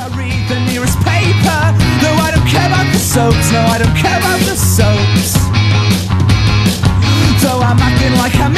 I read the nearest paper. No, I don't care about the soaps. No, I don't care about the soaps. Though I'm acting like I'm